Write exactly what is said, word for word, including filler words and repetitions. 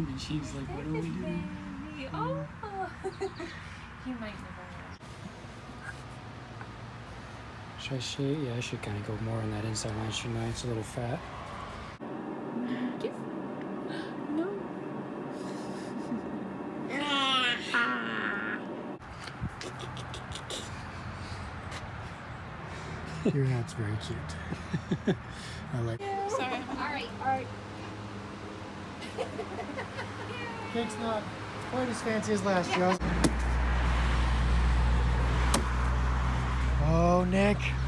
and she's like, what are we doing? Oh, he might never know. Should I see it? Yeah, I should kind of go more on that inside line, shouldn't I? It's a little fat. Kiss. No. Your hat's very cute. I like it. Sorry. All right, all right. Cake's not quite as fancy as last year. Oh, Nick.